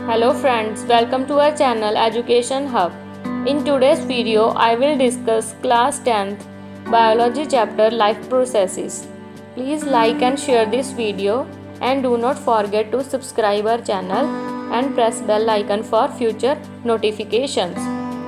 Hello friends, welcome to our channel Education Hub. In today's video, I will discuss class 10th Biology chapter Life Processes. Please like and share this video and do not forget to subscribe our channel and press bell icon for future notifications.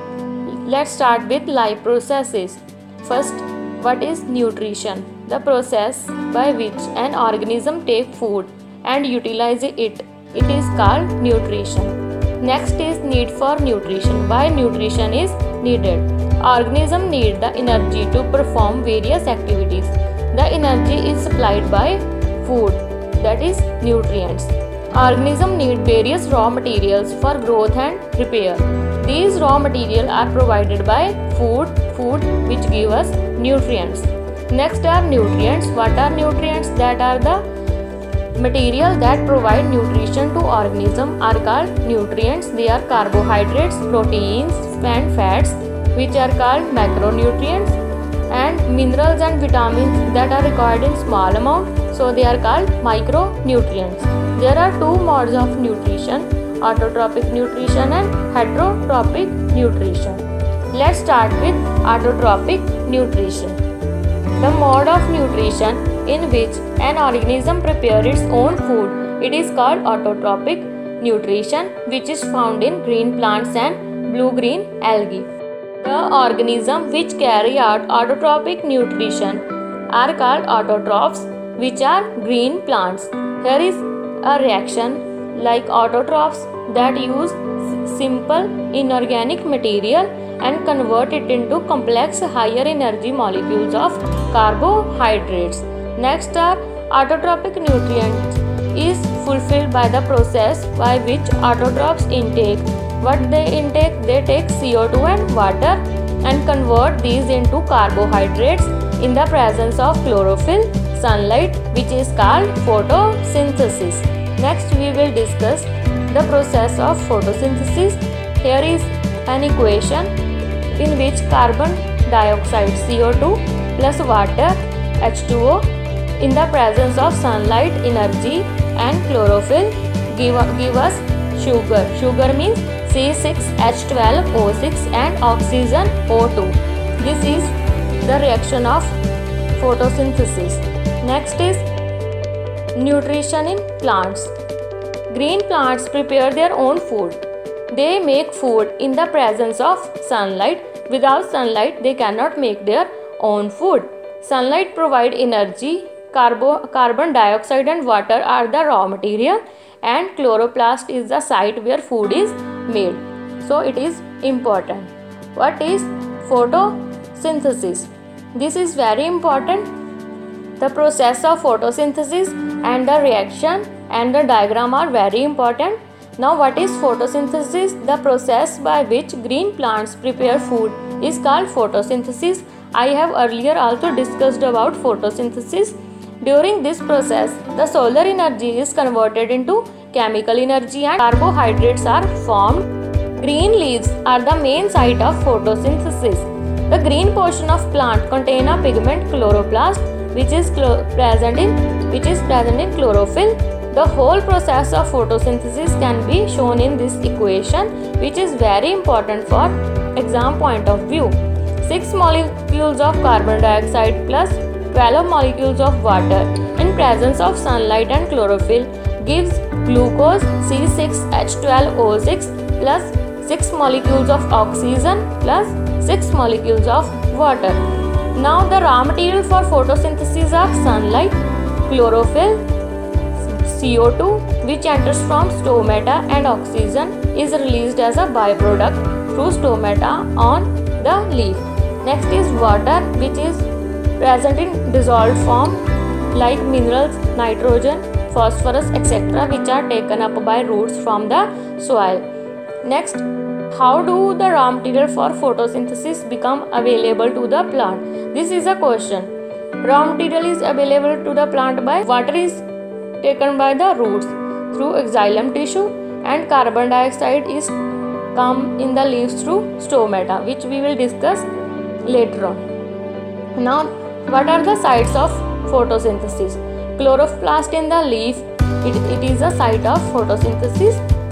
Let's start with life processes. First, what is nutrition? The process by which an organism takes food and utilizes it. It is called nutrition. Next is need for nutrition. Why nutrition is needed? Organisms need the energy to perform various activities. The energy is supplied by food, that is nutrients. Organisms need various raw materials for growth and repair. These raw materials are provided by food which give us nutrients. Next are nutrients. What are nutrients? That are the materials that provide nutrition to organisms are called nutrients. They are carbohydrates, proteins, and fats, which are called macronutrients, and minerals and vitamins that are required in small amount, so they are called micronutrients. There are two modes of nutrition: autotrophic nutrition and heterotrophic nutrition. Let's start with autotrophic nutrition. The mode of nutrition in which an organism prepares its own food, it is called autotrophic nutrition, which is found in green plants and blue-green algae. The organisms which carry out autotrophic nutrition are called autotrophs, which are green plants. Here is a reaction like autotrophs that use simple inorganic material and convert it into complex higher energy molecules of carbohydrates. Next are autotrophic nutrients is fulfilled by the process by which autotrophs intake. What they intake? They take CO2 and water and convert these into carbohydrates in the presence of chlorophyll, sunlight, which is called photosynthesis. Next we will discuss the process of photosynthesis. Here is an equation in which carbon dioxide CO2 plus water H2O in the presence of sunlight energy and chlorophyll give us sugar. Sugar means C6H12O6 and oxygen O2. This is the reaction of photosynthesis. Next is nutrition in plants. Green plants prepare their own food. They make food in the presence of sunlight. Without sunlight, they cannot make their own food. Sunlight provides energy. Carbon dioxide and water are the raw material, and chloroplast is the site where food is made. So it is important. What is photosynthesis? This is very important. The process of photosynthesis and the reaction and the diagram are very important. Now what is photosynthesis? The process by which green plants prepare food is called photosynthesis. I have earlier also discussed about photosynthesis. During this process, the solar energy is converted into chemical energy and carbohydrates are formed. Green leaves are the main site of photosynthesis. The green portion of plant contain a pigment chloroplast which is present in chlorophyll. The whole process of photosynthesis can be shown in this equation, which is very important for exam point of view. 6 molecules of carbon dioxide plus 12 molecules of water in presence of sunlight and chlorophyll gives glucose C6H12O6 plus 6 molecules of oxygen plus 6 molecules of water. Now the raw material for photosynthesis are sunlight, chlorophyll, CO2 which enters from stomata, and oxygen is released as a byproduct through stomata on the leaf. Next is water, which is present in dissolved form like minerals, nitrogen, phosphorus, etc., which are taken up by roots from the soil. Next, how do the raw material for photosynthesis become available to the plant? This is a question. Raw material is available to the plant by water is taken by the roots through xylem tissue, and carbon dioxide is come in the leaves through stomata, which we will discuss later on. Now, what are the sites of photosynthesis? Chloroplast in the leaf, it is a site of photosynthesis.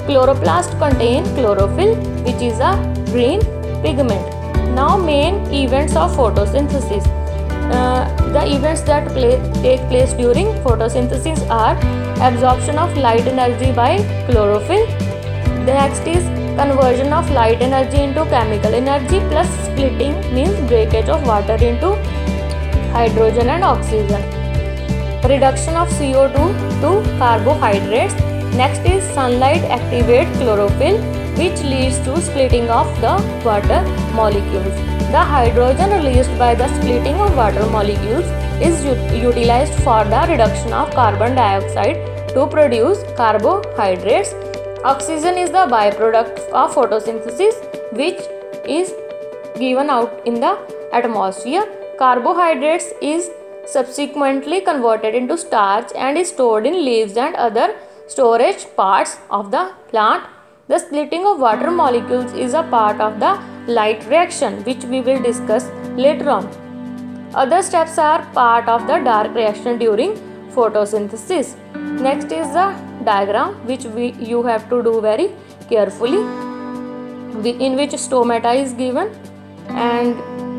Chloroplast contain chlorophyll, which is a green pigment. Now main events of photosynthesis. The events that take place during photosynthesis are absorption of light energy by chlorophyll. The next is conversion of light energy into chemical energy plus splitting, means breakage of water into hydrogen and oxygen. Reduction of CO2 to carbohydrates. Next is sunlight activate chlorophyll, which leads to splitting of the water molecules. The hydrogen released by the splitting of water molecules is utilized for the reduction of carbon dioxide to produce carbohydrates. Oxygen is the byproduct of photosynthesis, which is given out in the atmosphere. Carbohydrates is subsequently converted into starch and is stored in leaves and other storage parts of the plant. The splitting of water molecules is a part of the light reaction, which we will discuss later on. Other steps are part of the dark reaction during photosynthesis. Next is the diagram, which you have to do very carefully, in which stomata is given. And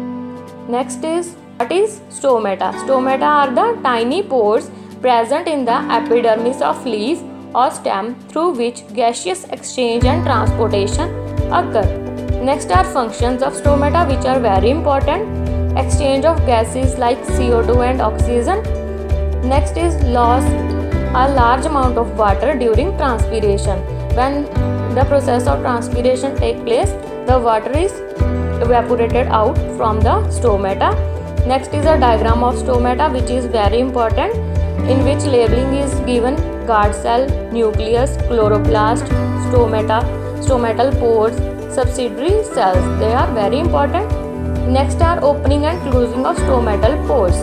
next is, what is stomata? Stomata are the tiny pores present in the epidermis of leaf or stem through which gaseous exchange and transportation occur. Next are functions of stomata, which are very important. Exchange of gases like CO2 and oxygen. Next is loss a large amount of water during transpiration. When the process of transpiration takes place, the water is evaporated out from the stomata. Next is a diagram of stomata, which is very important, in which labeling is given: guard cell, nucleus, chloroplast, stomata, stomatal pores, subsidiary cells. They are very important. Next are opening and closing of stomatal pores.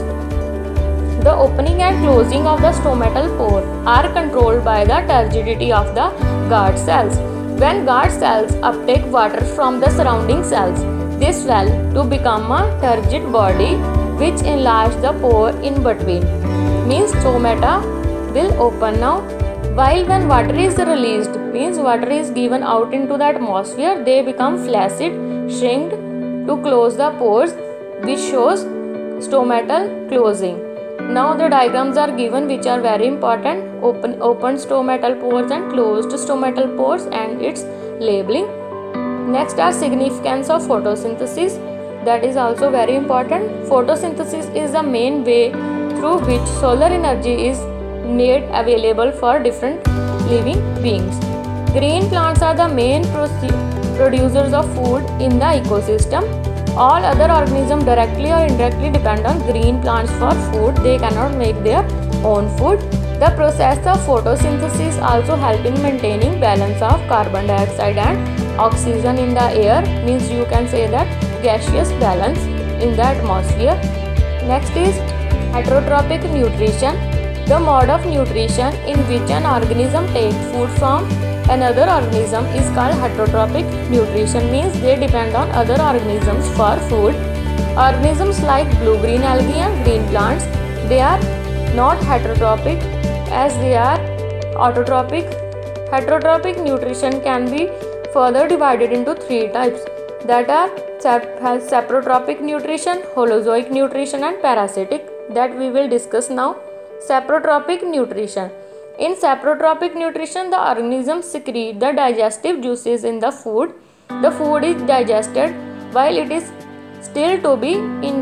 The opening and closing of the stomatal pore are controlled by the turgidity of the guard cells. When guard cells uptake water from the surrounding cells, they swell to become a turgid body, which enlarge the pore in between. Means stomata will open now, while when water is released, means water is given out into the atmosphere, they become flaccid, shrinked to close the pores, which shows stomatal closing. Now the diagrams are given, which are very important: open stomatal pores and closed stomatal pores, and its labeling. Next are significance of photosynthesis. That is also very important. Photosynthesis is the main way through which solar energy is made available for different living beings. Green plants are the main producers of food in the ecosystem. All other organisms directly or indirectly depend on green plants for food. They cannot make their own food. The process of photosynthesis also help in maintaining balance of carbon dioxide and oxygen in the air. Means you can say that gaseous balance in the atmosphere. Next is heterotrophic nutrition. The mode of nutrition in which an organism takes food from another organism is called heterotrophic nutrition. Means they depend on other organisms for food. Organisms like blue-green algae and green plants, they are not heterotrophic as they are autotrophic. Heterotrophic nutrition can be further divided into three types, that are saprotrophic nutrition, holozoic nutrition and parasitic, that we will discuss now. Saprotrophic nutrition. In saprotrophic nutrition, the organisms secrete the digestive juices in the food. The food is digested while it is still to be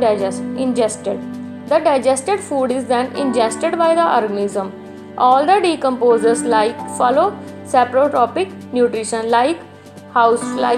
ingested. The digested food is then ingested by the organism. All the decomposers follow saprotrophic nutrition, like housefly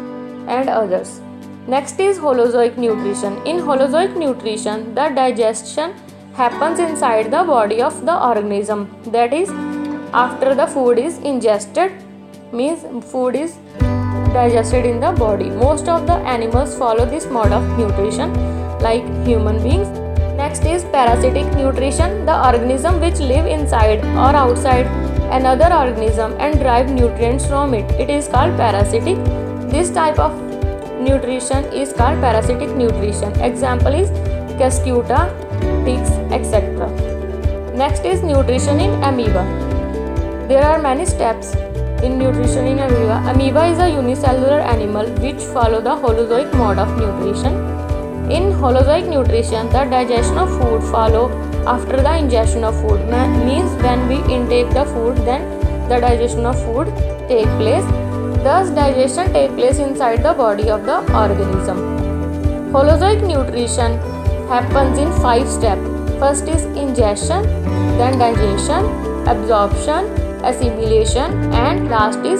and others. Next is holozoic nutrition. In holozoic nutrition, the digestion happens inside the body of the organism. That is, after the food is ingested, means food is digested in the body. Most of the animals follow this mode of nutrition, like human beings. Next is parasitic nutrition. The organism which live inside or outside another organism and derive nutrients from it. It is called parasitic. This type of nutrition is called parasitic nutrition. Example is Cuscuta, ticks, etc. Next is nutrition in amoeba. There are many steps in nutrition in amoeba. Amoeba is a unicellular animal which follow the Holozoic mode of nutrition. In Holozoic nutrition, the digestion of food follow after the ingestion of food. Means when we intake the food, then the digestion of food take place. Thus, digestion take place inside the body of the organism. Holozoic nutrition happens in 5 steps. First is ingestion, then digestion, absorption, assimilation, and last is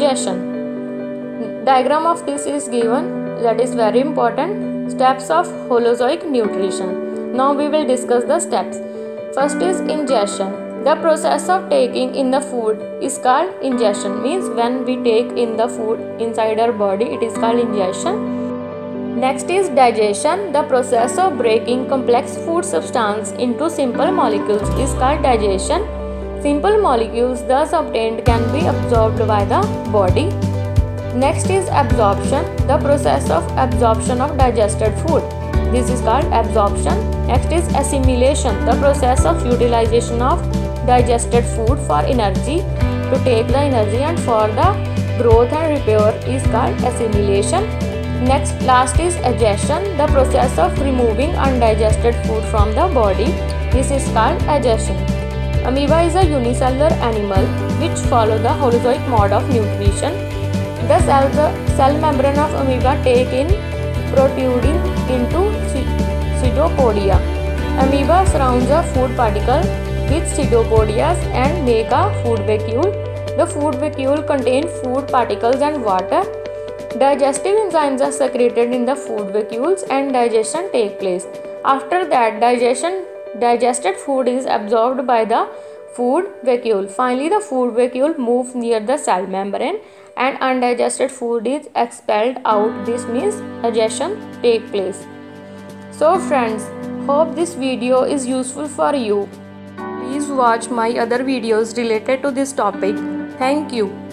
egestion. Diagram of this is given, that is very important. Steps of Holozoic nutrition. Now we will discuss the steps. First is ingestion. The process of taking in the food is called ingestion. Means when we take in the food inside our body, it is called ingestion. Next is digestion. The process of breaking complex food substance into simple molecules is called digestion. Simple molecules thus obtained can be absorbed by the body. Next is absorption. The process of absorption of digested food. This is called absorption. Next is assimilation. The process of utilization of digested food for energy, to take the energy and for the growth and repair, is called assimilation. Next, last is egestion. The process of removing undigested food from the body. This is called egestion. Amoeba is a unicellular animal which follow the Holozoic mode of nutrition. The cell membrane of amoeba take in protruding into pseudopodia. Amoeba surrounds a food particle with pseudopodias and make a food vacuole. The food vacuole contains food particles and water. Digestive enzymes are secreted in the food vacuoles and digestion take place. After that, digested food is absorbed by the food vacuole. Finally, the food vacuole moves near the cell membrane and undigested food is expelled out. This means egestion take place. So friends, hope this video is useful for you. Please watch my other videos related to this topic. Thank you.